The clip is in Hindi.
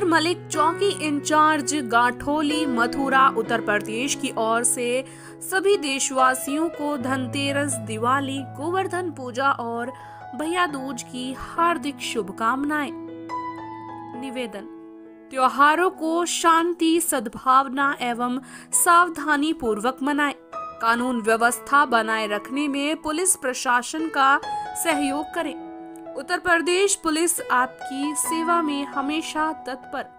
मलिक, चौकी इंचार्ज, गाठोली, मथुरा, उत्तर प्रदेश की ओर से सभी देशवासियों को धनतेरस, दिवाली, गोवर्धन पूजा और भैया दूज की हार्दिक शुभकामनाएं। निवेदन: त्योहारों को शांति, सद्भावना एवं सावधानी पूर्वक मनाएं। कानून व्यवस्था बनाए रखने में पुलिस प्रशासन का सहयोग करें। उत्तर प्रदेश पुलिस आपकी सेवा में हमेशा तत्पर।